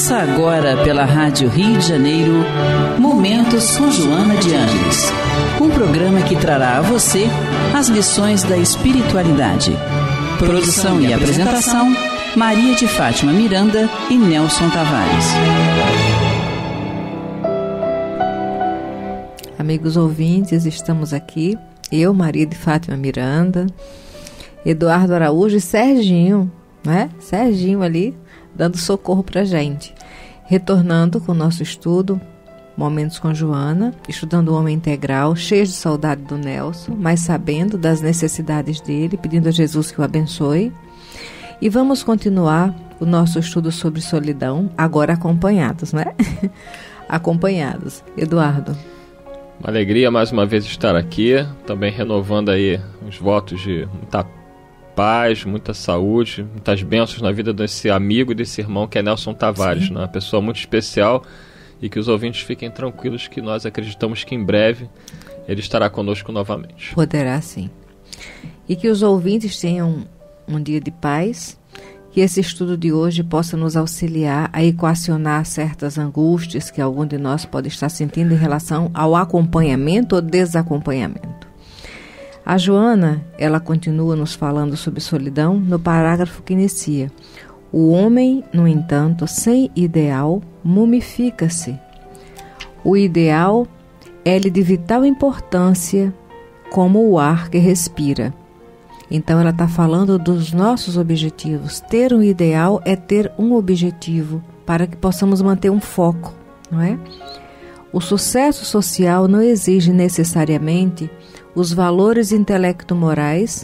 Ouça agora pela Rádio Rio de Janeiro Momentos com Joana de Ângeles, um programa que trará a você as lições da espiritualidade. Produção e apresentação, Maria de Fátima Miranda e Nelson Tavares. Amigos ouvintes, estamos aqui, eu, Maria de Fátima Miranda, Eduardo Araújo e Serginho, né? Serginho ali, dando socorro pra gente. Retornando com o nosso estudo, Momentos com Joana, estudando o homem integral, cheio de saudade do Nelson, mas sabendo das necessidades dele, pedindo a Jesus que o abençoe. E vamos continuar o nosso estudo sobre solidão, agora acompanhados, né? Acompanhados. Eduardo. Uma alegria mais uma vez estar aqui, também renovando aí os votos de muita paz, muita saúde, muitas bênçãos na vida desse amigo e desse irmão que é Nelson Tavares, né? Uma pessoa muito especial, e que os ouvintes fiquem tranquilos que nós acreditamos que em breve ele estará conosco novamente. Poderá sim. E que os ouvintes tenham um dia de paz, que esse estudo de hoje possa nos auxiliar a equacionar certas angústias que algum de nós pode estar sentindo em relação ao acompanhamento ou desacompanhamento. A Joana, ela continua nos falando sobre solidão no parágrafo que inicia: o homem, no entanto, sem ideal, mumifica-se. O ideal é-lhe de vital importância, como o ar que respira. Então ela está falando dos nossos objetivos. Ter um ideal é ter um objetivo, para que possamos manter um foco, não é? O sucesso social não exige necessariamente os valores intelecto-morais,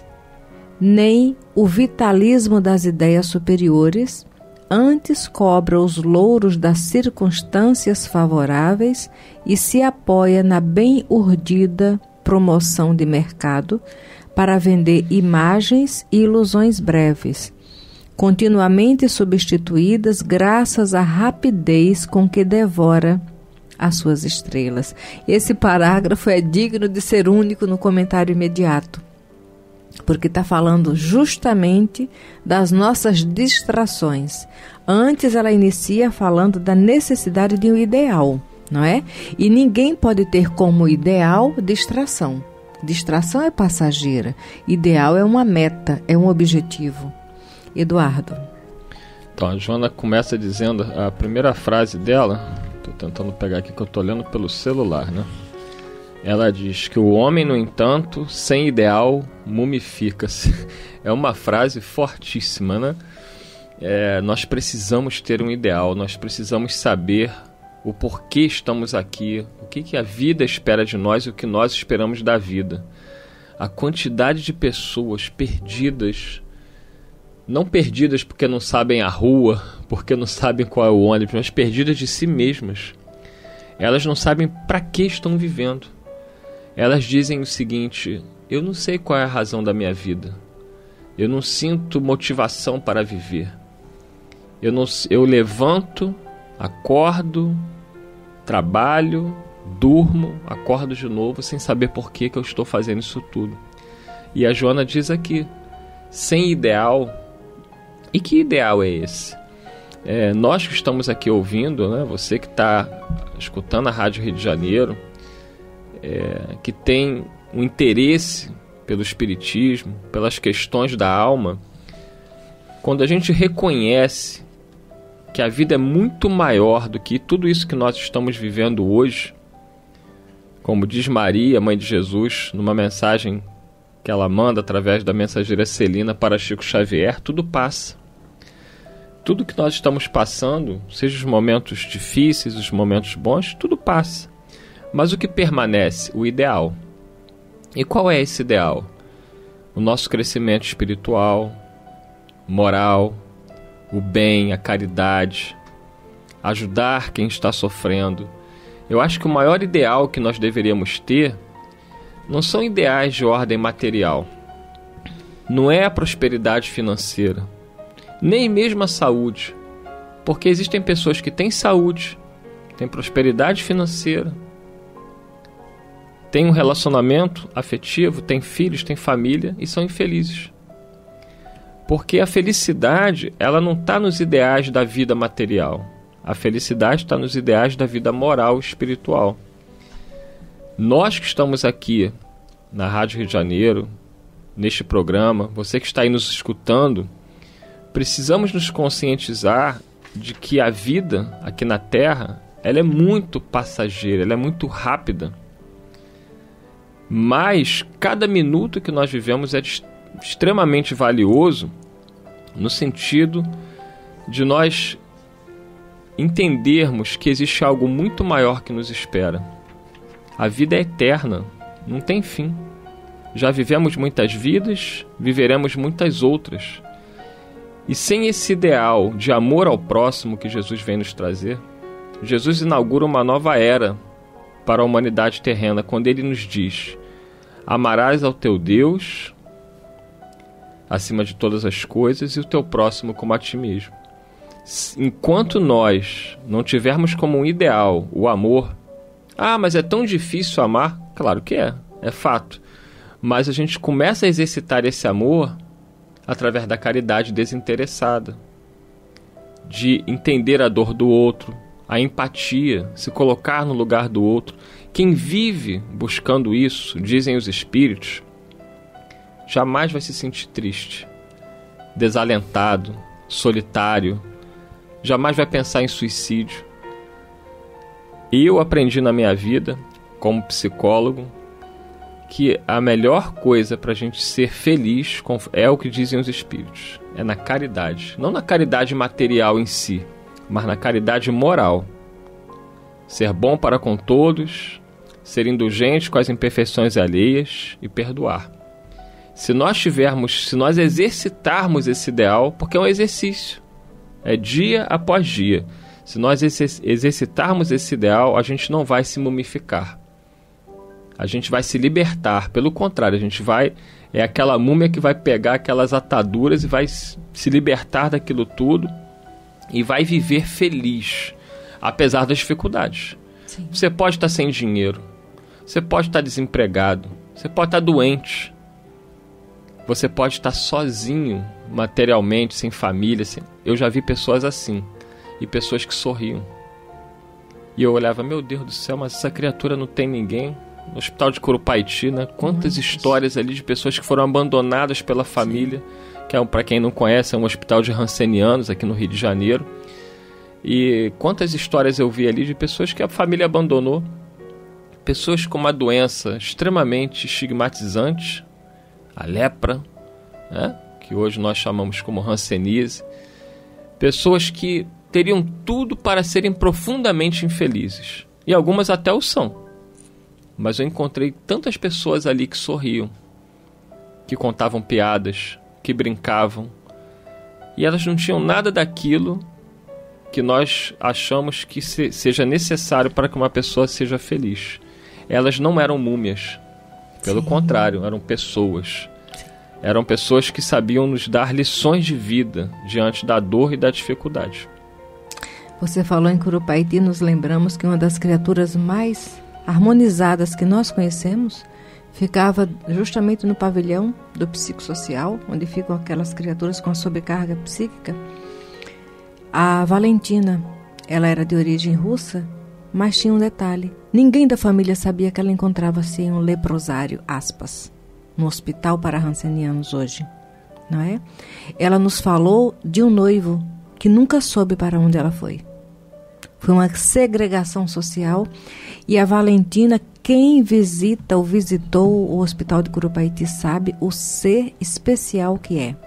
nem o vitalismo das ideias superiores, antes cobra os louros das circunstâncias favoráveis e se apoia na bem urdida promoção de mercado para vender imagens e ilusões breves, continuamente substituídas graças à rapidez com que devora as suas estrelas. Esse parágrafo é digno de ser único no comentário imediato, porque está falando justamente das nossas distrações. Antes ela inicia falando da necessidade de um ideal, não é? E ninguém pode ter como ideal distração. Distração é passageira, ideal é uma meta, é um objetivo. Eduardo. Então, a Joana começa dizendo, a primeira frase dela, estou tentando pegar aqui que eu estou olhando pelo celular, né? Ela diz que o homem, no entanto, sem ideal, mumifica-se. É uma frase fortíssima, né? Nós precisamos ter um ideal, nós precisamos saber o porquê estamos aqui, o que a vida espera de nós e o que nós esperamos da vida. A quantidade de pessoas perdidas, não perdidas porque não sabem a rua, porque não sabem qual é o ônibus, mas perdidas de si mesmas. Elas não sabem para que estão vivendo. Elas dizem o seguinte: eu não sei qual é a razão da minha vida. Eu não sinto motivação para viver. Eu levanto, acordo, trabalho, durmo, acordo de novo sem saber por que eu estou fazendo isso tudo. E a Joana diz aqui, sem ideal. E que ideal é esse? Nós que estamos aqui ouvindo, né, você que está escutando a Rádio Rio de Janeiro, que tem um interesse pelo espiritismo, pelas questões da alma, quando a gente reconhece que a vida é muito maior do que tudo isso que nós estamos vivendo hoje, como diz Maria, mãe de Jesus, numa mensagem que ela manda através da mensageira Celina para Chico Xavier, tudo passa. Tudo que nós estamos passando, seja os momentos difíceis, os momentos bons, tudo passa. Mas o que permanece? O ideal. E qual é esse ideal? O nosso crescimento espiritual, moral, o bem, a caridade, ajudar quem está sofrendo. Eu acho que o maior ideal que nós deveríamos ter não são ideais de ordem material. Não é a prosperidade financeira, nem mesmo a saúde. Porque existem pessoas que têm saúde, têm prosperidade financeira, têm um relacionamento afetivo, têm filhos, têm família e são infelizes. Porque a felicidade, ela não está nos ideais da vida material. A felicidade está nos ideais da vida moral e espiritual. Nós que estamos aqui na Rádio Rio de Janeiro, neste programa, você que está aí nos escutando, precisamos nos conscientizar de que a vida aqui na Terra, ela é muito passageira, ela é muito rápida. Mas cada minuto que nós vivemos é extremamente valioso no sentido de nós entendermos que existe algo muito maior que nos espera. A vida é eterna, não tem fim. Já vivemos muitas vidas, viveremos muitas outras. E sem esse ideal de amor ao próximo que Jesus vem nos trazer, Jesus inaugura uma nova era para a humanidade terrena, quando ele nos diz: amarás ao teu Deus acima de todas as coisas e o teu próximo como a ti mesmo. Enquanto nós não tivermos como um ideal o amor, mas é tão difícil amar. Claro que é fato. Mas a gente começa a exercitar esse amor através da caridade desinteressada, de entender a dor do outro, a empatia, se colocar no lugar do outro. Quem vive buscando isso, dizem os espíritos, jamais vai se sentir triste, desalentado, solitário, jamais vai pensar em suicídio. Eu aprendi na minha vida, como psicólogo, que a melhor coisa para a gente ser feliz é o que dizem os espíritos, é na caridade. Não na caridade material em si, mas na caridade moral. Ser bom para com todos, ser indulgente com as imperfeições alheias e perdoar. Se nós exercitarmos esse ideal, porque é um exercício, é dia após dia. Se nós exercitarmos esse ideal, a gente não vai se mumificar. A gente vai se libertar. Pelo contrário, é aquela múmia que vai pegar aquelas ataduras e vai se libertar daquilo tudo e vai viver feliz, apesar das dificuldades. Sim. Você pode estar sem dinheiro, você pode estar desempregado, você pode estar doente, você pode estar sozinho materialmente, sem família. Eu já vi pessoas assim, e pessoas que sorriam. E eu olhava, meu Deus do céu, mas essa criatura não tem ninguém. No hospital de Curupaiti, né? Quantas histórias ali de pessoas que foram abandonadas pela família, que para quem não conhece, é um hospital de Hansenianos aqui no Rio de Janeiro. E quantas histórias eu vi ali de pessoas que a família abandonou, pessoas com uma doença extremamente estigmatizante, a lepra, né? Que hoje nós chamamos como hanseníase, pessoas que teriam tudo para serem profundamente infelizes, e algumas até o são. Mas eu encontrei tantas pessoas ali que sorriam, que contavam piadas, que brincavam, e elas não tinham nada daquilo que nós achamos que seja necessário para que uma pessoa seja feliz. Elas não eram múmias, pelo contrário, eram pessoas. Eram pessoas que sabiam nos dar lições de vida diante da dor e da dificuldade. Você falou em Curupaiti, nos lembramos que uma das criaturas mais harmonizadas que nós conhecemos ficava justamente no pavilhão do psicossocial, onde ficam aquelas criaturas com a sobrecarga psíquica. A Valentina, ela era de origem russa, mas tinha um detalhe: ninguém da família sabia que ela encontrava-se em um leprosário, aspas, no hospital para hansenianos hoje, não é? Ela nos falou de um noivo que nunca soube para onde ela foi. Foi uma segregação social, e a Valentina, quem visita ou visitou o hospital de Curupaiti sabe o ser especial que é.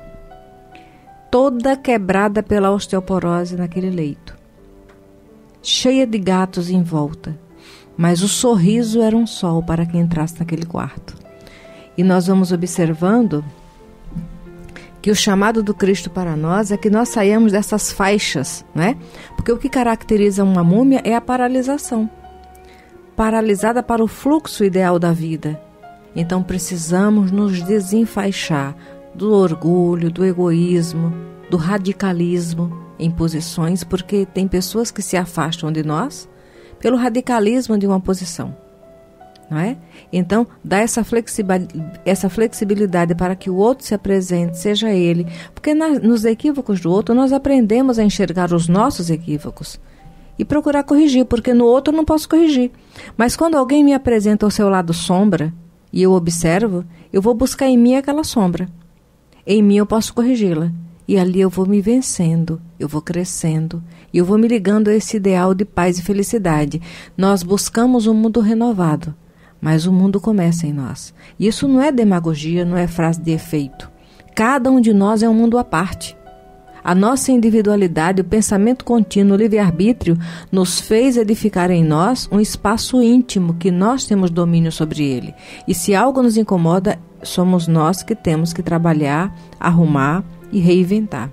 Toda quebrada pela osteoporose naquele leito, cheia de gatos em volta, mas o sorriso era um sol para quem entrasse naquele quarto. E nós vamos observando que o chamado do Cristo para nós é que nós saiamos dessas faixas, né? Porque o que caracteriza uma múmia é a paralisação. Paralisada para o fluxo ideal da vida. Então precisamos nos desenfaixar do orgulho, do egoísmo, do radicalismo em posições, porque tem pessoas que se afastam de nós pelo radicalismo de uma posição. Não é? Então, dá essa flexibilidade para que o outro se apresente, seja ele. Porque nos equívocos do outro, nós aprendemos a enxergar os nossos equívocos. e procurar corrigir, porque no outro eu não posso corrigir. Mas quando alguém me apresenta o seu lado sombra e eu observo, eu vou buscar em mim aquela sombra. Em mim eu posso corrigi-la. E ali eu vou me vencendo, eu vou crescendo, e eu vou me ligando a esse ideal de paz e felicidade. Nós buscamos um mundo renovado, mas o mundo começa em nós. E isso não é demagogia, não é frase de efeito. Cada um de nós é um mundo à parte. A nossa individualidade, o pensamento contínuo, o livre-arbítrio, nos fez edificar em nós um espaço íntimo que nós temos domínio sobre ele. E se algo nos incomoda, somos nós que temos que trabalhar, arrumar e reinventar.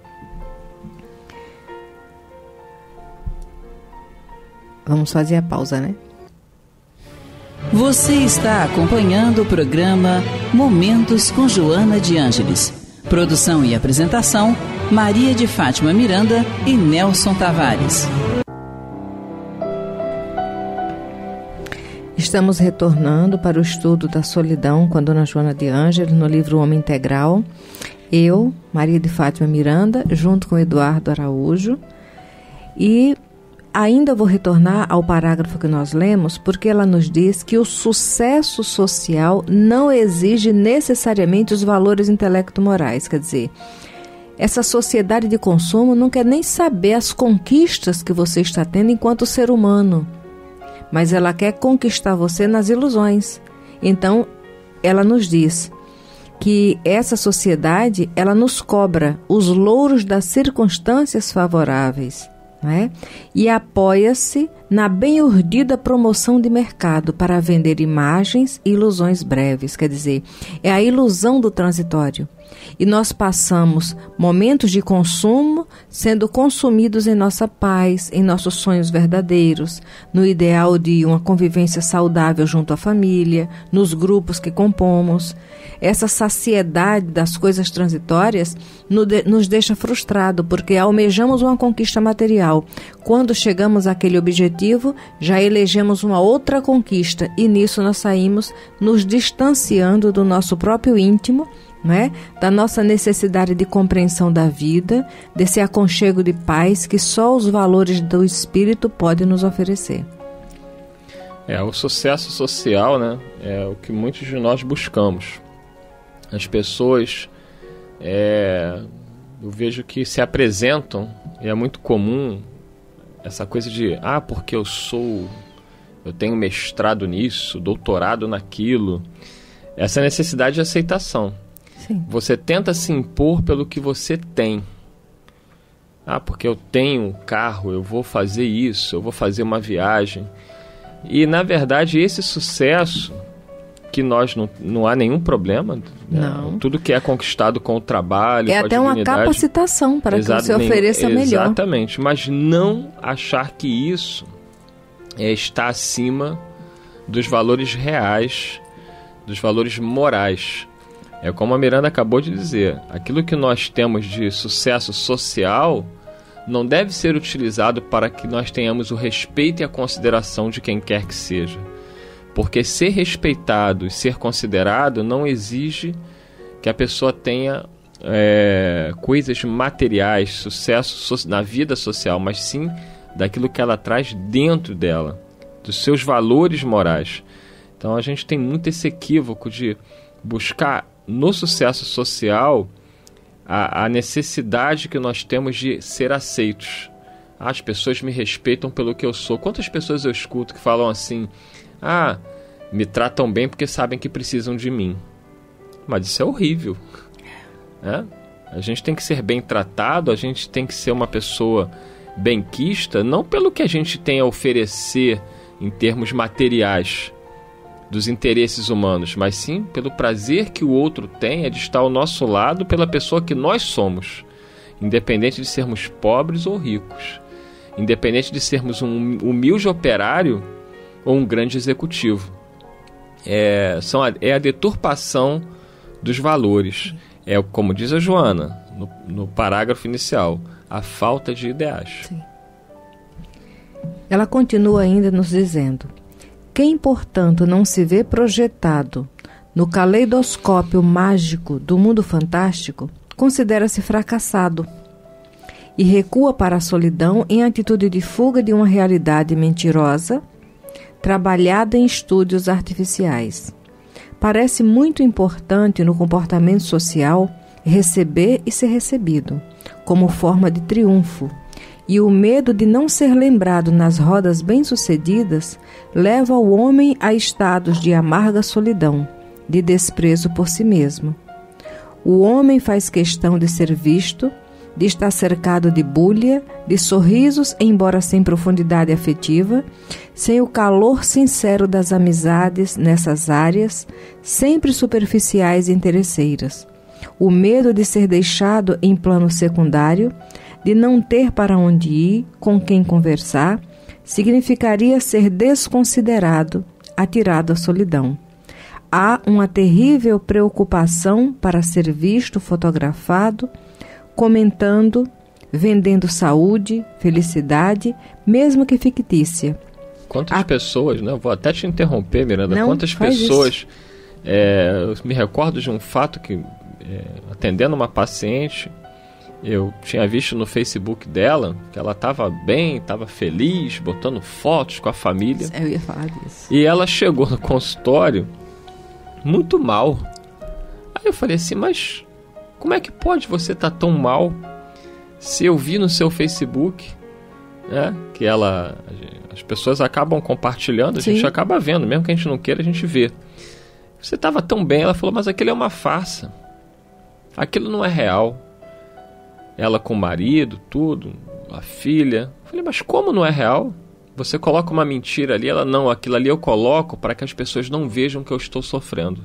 Vamos fazer a pausa, né? Você está acompanhando o programa Momentos com Joana de Ângeles. Produção e apresentação, Maria de Fátima Miranda e Nelson Tavares. Estamos retornando para o estudo da solidão com a Dona Joana de Ângeles no livro Homem Integral. Eu, Maria de Fátima Miranda, junto com Eduardo Araújo. E ainda vou retornar ao parágrafo que nós lemos, porque ela nos diz que o sucesso social não exige necessariamente os valores intelecto-morais. Quer dizer, essa sociedade de consumo não quer nem saber as conquistas que você está tendo enquanto ser humano, mas ela quer conquistar você nas ilusões. Então, ela nos diz que essa sociedade, ela nos cobra os louros das circunstâncias favoráveis, né? E apoia-se na bem urdida promoção de mercado para vender imagens e ilusões breves. Quer dizer, é a ilusão do transitório. E nós passamos momentos de consumo sendo consumidos em nossa paz, em nossos sonhos verdadeiros, no ideal de uma convivência saudável junto à família, nos grupos que compomos. Essa saciedade das coisas transitórias nos deixa frustrado, porque almejamos uma conquista material. Quando chegamos àquele objetivo, já elegemos uma outra conquista e nisso nós saímos nos distanciando do nosso próprio íntimo, né? Da nossa necessidade de compreensão da vida, desse aconchego de paz que só os valores do espírito podem nos oferecer. O sucesso social, né, é o que muitos de nós buscamos. As pessoas, eu vejo que se apresentam, e é muito comum essa coisa de, porque eu tenho mestrado nisso, doutorado naquilo, essa necessidade de aceitação. Sim. Você tenta se impor pelo que você tem. Porque eu tenho um carro, eu vou fazer isso, eu vou fazer uma viagem. E, na verdade, esse sucesso, que nós não há nenhum problema, não. Tudo que é conquistado com o trabalho, com a até uma capacitação para que você ofereça melhor. Exatamente, mas não achar que isso está acima dos valores reais, dos valores morais. É como a Miranda acabou de dizer, aquilo que nós temos de sucesso social não deve ser utilizado para que nós tenhamos o respeito e a consideração de quem quer que seja. Porque ser respeitado e ser considerado não exige que a pessoa tenha coisas materiais, sucesso na vida social, mas sim daquilo que ela traz dentro dela, dos seus valores morais. Então a gente tem muito esse equívoco de buscar no sucesso social a necessidade que nós temos de ser aceitos. As pessoas me respeitam pelo que eu sou. Quantas pessoas eu escuto que falam assim, me tratam bem porque sabem que precisam de mim. Mas isso é horrível. A gente tem que ser bem tratado, a gente tem que ser uma pessoa benquista, não pelo que a gente tem a oferecer em termos materiais, dos interesses humanos, mas sim pelo prazer que o outro tem de estar ao nosso lado pela pessoa que nós somos, independente de sermos pobres ou ricos, independente de sermos um humilde operário ou um grande executivo. É a deturpação dos valores. É como diz a Joana no parágrafo inicial, a falta de ideais. Sim. Ela continua ainda nos dizendo: quem, portanto, não se vê projetado no caleidoscópio mágico do mundo fantástico, considera-se fracassado. e recua para a solidão em atitude de fuga de uma realidade mentirosa, trabalhada em estúdios artificiais. Parece muito importante no comportamento social receber e ser recebido, como forma de triunfo, e o medo de não ser lembrado nas rodas bem-sucedidas leva o homem a estados de amarga solidão, de desprezo por si mesmo. O homem faz questão de ser visto, de estar cercado de búlia, de sorrisos, embora sem profundidade afetiva, sem o calor sincero das amizades nessas áreas, sempre superficiais e interesseiras. O medo de ser deixado em plano secundário, de não ter para onde ir, com quem conversar, significaria ser desconsiderado, atirado à solidão. Há uma terrível preocupação para ser visto, fotografado, comentando, vendendo saúde, felicidade, mesmo que fictícia. Quantas pessoas, né? Vou até te interromper, Miranda. Não, quantas pessoas... eu me recordo de um fato que, atendendo uma paciente, eu tinha visto no Facebook dela que ela estava bem, estava feliz, botando fotos com a família. Eu ia falar disso. E ela chegou no consultório muito mal. Aí eu falei assim, mas como é que pode você estar tão mal se eu vi no seu Facebook, né, que as pessoas acabam compartilhando, a Sim. gente acaba vendo, mesmo que a gente não queira, a gente vê. Você estava tão bem, ela falou, mas aquilo é uma farsa. Aquilo não é real. Ela com o marido, tudo, a filha. Eu falei, mas como não é real? Você coloca uma mentira ali, ela não, aquilo ali eu coloco para que as pessoas não vejam que eu estou sofrendo.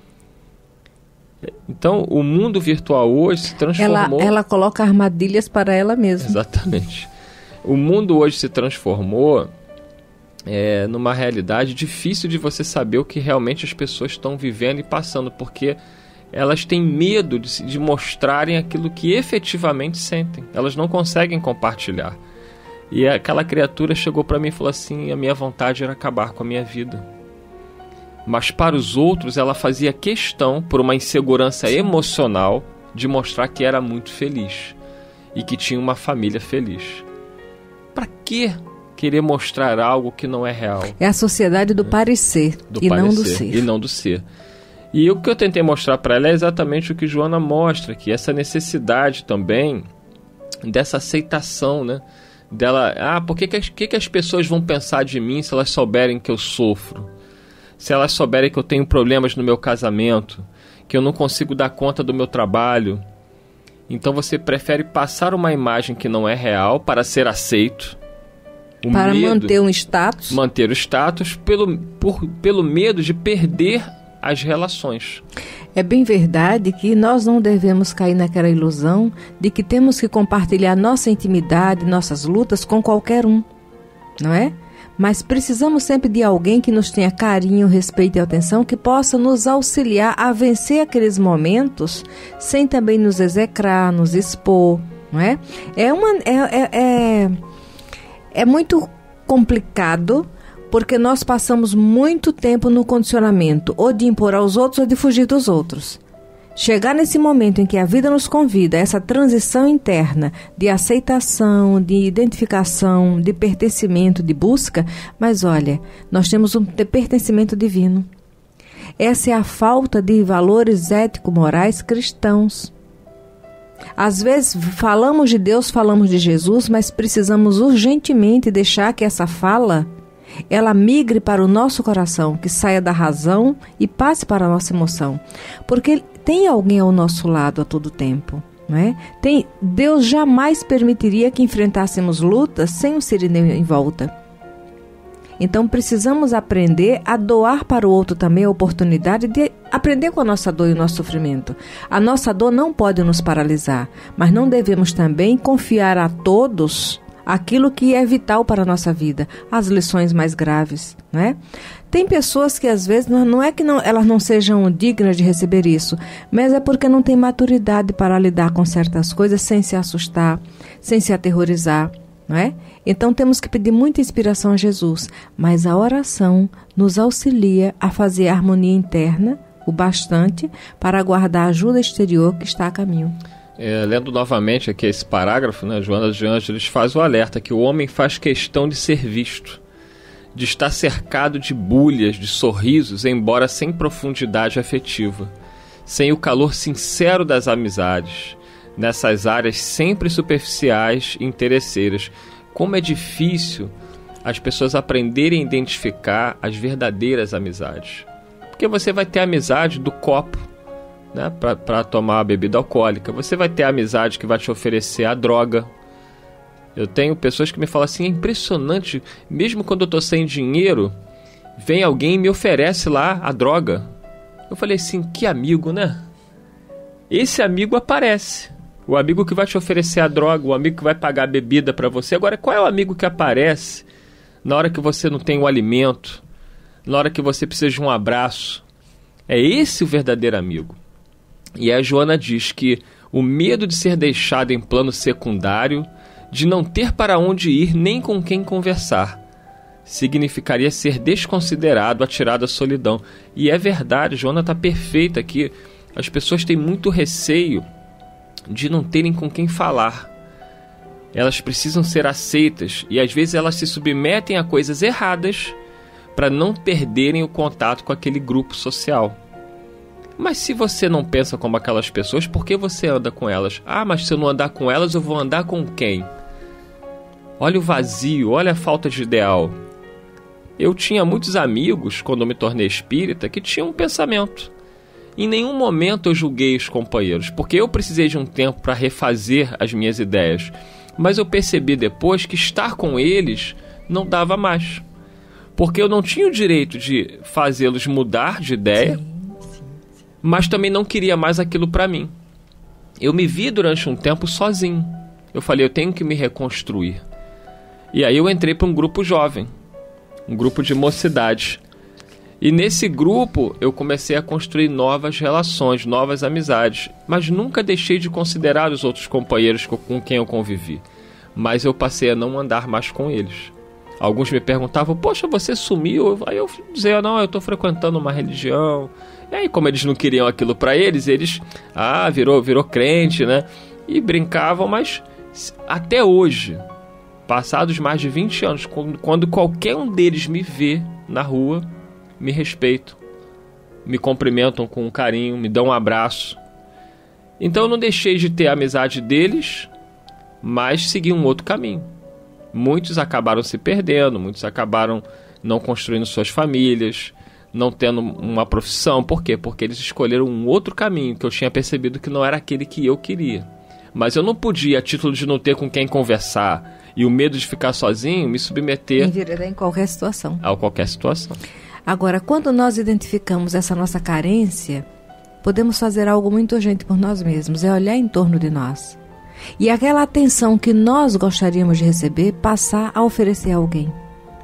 Então, o mundo virtual hoje se transformou... Ela coloca armadilhas para ela mesma. Exatamente. O mundo hoje se transformou numa realidade difícil de você saber o que realmente as pessoas estão vivendo e passando, porque elas têm medo de mostrarem aquilo que efetivamente sentem. Elas não conseguem compartilhar. E aquela criatura chegou para mim e falou assim, a minha vontade era acabar com a minha vida. Mas para os outros ela fazia questão, por uma insegurança emocional, de mostrar que era muito feliz e que tinha uma família feliz. Para que querer mostrar algo que não é real? É a sociedade do parecer, não do ser. E não do ser. E o que eu tentei mostrar para ela é exatamente o que Joana mostra, que essa necessidade também dessa aceitação, né? Dela, por que as pessoas vão pensar de mim se elas souberem que eu sofro? Se elas souberem que eu tenho problemas no meu casamento, que eu não consigo dar conta do meu trabalho. Então você prefere passar uma imagem que não é real para ser aceito. Para manter um status. Manter o status pelo medo de perder as relações. É bem verdade que nós não devemos cair naquela ilusão de que temos que compartilhar nossa intimidade, nossas lutas com qualquer um, não é? Mas precisamos sempre de alguém que nos tenha carinho, respeito e atenção, que possa nos auxiliar a vencer aqueles momentos sem também nos execrar, nos expor, não é? É muito complicado, porque nós passamos muito tempo no condicionamento, ou de impor aos outros ou de fugir dos outros. Chegar nesse momento em que a vida nos convida a essa transição interna de aceitação, de identificação, de pertencimento, de busca, mas olha, nós temos um pertencimento divino. Essa é a falta de valores ético-morais cristãos. Às vezes falamos de Deus, falamos de Jesus, mas precisamos urgentemente deixar que essa fala ela migre para o nosso coração, que saia da razão e passe para a nossa emoção. Porque tem alguém ao nosso lado a todo tempo, não é? Deus jamais permitiria que enfrentássemos lutas sem um sirineu em volta. Então precisamos aprender a doar para o outro também a oportunidade de aprender com a nossa dor e o nosso sofrimento. A nossa dor não pode nos paralisar, mas não devemos também confiar a todos aquilo que é vital para a nossa vida, as lições mais graves, né? Tem pessoas que às vezes não é que elas não sejam dignas de receber isso, mas é porque não tem maturidade para lidar com certas coisas sem se assustar, sem se aterrorizar, não é? Então temos que pedir muita inspiração a Jesus, mas a oração nos auxilia a fazer a harmonia interna o bastante para aguardar a ajuda exterior que está a caminho. Lendo novamente aqui esse parágrafo, né, Joana de Ângeles faz o alerta que o homem faz questão de ser visto, de estar cercado de bulhas, de sorrisos, embora sem profundidade afetiva, sem o calor sincero das amizades, nessas áreas sempre superficiais e interesseiras. Como é difícil as pessoas aprenderem a identificar as verdadeiras amizades. Porque você vai ter a amizade do copo, né, para tomar a bebida alcoólica. Você vai ter a amizade que vai te oferecer a droga. Eu tenho pessoas que me falam assim, é impressionante, mesmo quando eu estou sem dinheiro, vem alguém e me oferece lá a droga. Eu falei assim, que amigo, né? Esse amigo aparece. O amigo que vai te oferecer a droga, o amigo que vai pagar a bebida para você. Agora, qual é o amigo que aparece na hora que você não tem o alimento, na hora que você precisa de um abraço? É esse o verdadeiro amigo. E a Joana diz que o medo de ser deixado em plano secundário, de não ter para onde ir nem com quem conversar, significaria ser desconsiderado, atirado à solidão. E é verdade, Joana está perfeita aqui. As pessoas têm muito receio de não terem com quem falar. Elas precisam ser aceitas e às vezes elas se submetem a coisas erradas para não perderem o contato com aquele grupo social. Mas se você não pensa como aquelas pessoas, por que você anda com elas? Ah, mas se eu não andar com elas, eu vou andar com quem? Olha o vazio, olha a falta de ideal. Eu tinha muitos amigos, quando eu me tornei espírita, que tinham um pensamento. Em nenhum momento eu julguei os companheiros, porque eu precisei de um tempo para refazer as minhas ideias. Mas eu percebi depois que estar com eles não dava mais. Porque eu não tinha o direito de fazê-los mudar de ideia, mas também não queria mais aquilo para mim. Eu me vi durante um tempo sozinho. Eu falei, eu tenho que me reconstruir. E aí eu entrei para um grupo jovem, um grupo de mocidade. E nesse grupo eu comecei a construir novas relações, novas amizades, mas nunca deixei de considerar os outros companheiros com quem eu convivi. Mas eu passei a não andar mais com eles. Alguns me perguntavam, poxa, você sumiu? Aí eu dizia, não, eu estou frequentando uma religião. E aí, como eles não queriam aquilo para eles, virou crente, né? E brincavam, mas até hoje, passados mais de 20 anos, quando qualquer um deles me vê na rua, me respeitam, me cumprimentam com carinho, me dão um abraço. Então eu não deixei de ter a amizade deles, mas segui um outro caminho. Muitos acabaram se perdendo, muitos acabaram não construindo suas famílias, não tendo uma profissão. Por quê? Porque eles escolheram um outro caminho, que eu tinha percebido que não era aquele que eu queria. Mas eu não podia, a título de não ter com quem conversar e o medo de ficar sozinho, me submeter em qualquer situação. A qualquer situação. Agora, quando nós identificamos essa nossa carência, podemos fazer algo muito urgente por nós mesmos, é olhar em torno de nós. E aquela atenção que nós gostaríamos de receber, passar a oferecer a alguém.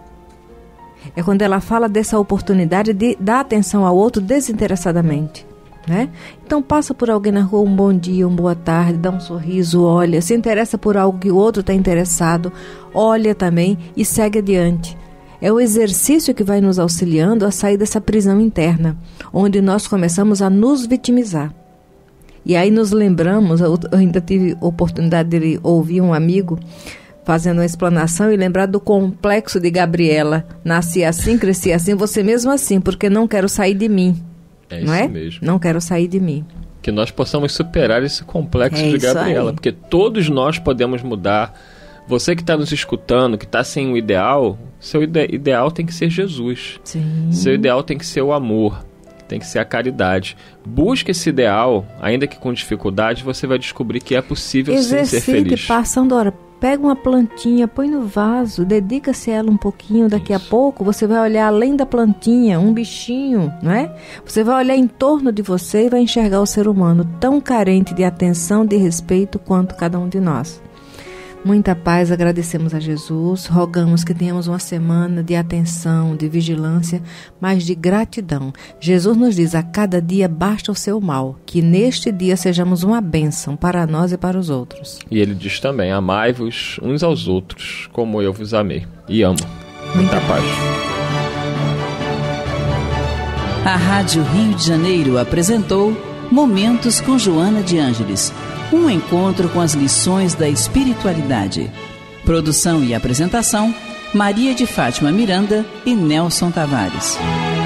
É quando ela fala dessa oportunidade de dar atenção ao outro desinteressadamente, né? Então passa por alguém na rua, um bom dia, uma boa tarde, dá um sorriso, olha, se interessa por algo que o outro está interessado, olha também e segue adiante. É o exercício que vai nos auxiliando a sair dessa prisão interna, onde nós começamos a nos vitimizar. E aí nos lembramos, eu ainda tive oportunidade de ouvir um amigo fazendo uma explanação e lembrar do complexo de Gabriela. Nasci assim, cresci assim, você mesmo assim, porque não quero sair de mim. É não isso é? mesmo. Não quero sair de mim. Que nós possamos superar esse complexo de Gabriela, porque todos nós podemos mudar. Você que está nos escutando, que está sem um ideal, seu ideal tem que ser Jesus. Sim. Seu ideal tem que ser o amor, tem que ser a caridade. Busque esse ideal, ainda que com dificuldade, você vai descobrir que é possível sim ser feliz. Passando a hora. Pega uma plantinha, põe no vaso, dedica-se a ela um pouquinho, daqui a pouco você vai olhar além da plantinha, um bichinho, não é? Você vai olhar em torno de você e vai enxergar o ser humano tão carente de atenção, de respeito quanto cada um de nós. Muita paz, agradecemos a Jesus, rogamos que tenhamos uma semana de atenção, de vigilância, mas de gratidão. Jesus nos diz, a cada dia basta o seu mal, que neste dia sejamos uma bênção para nós e para os outros. E ele diz também, amai-vos uns aos outros, como eu vos amei e amo. Muita paz. A Rádio Rio de Janeiro apresentou Momentos com Joana de Ângeles. Um encontro com as lições da espiritualidade. Produção e apresentação, Maria de Fátima Miranda e Nelson Tavares.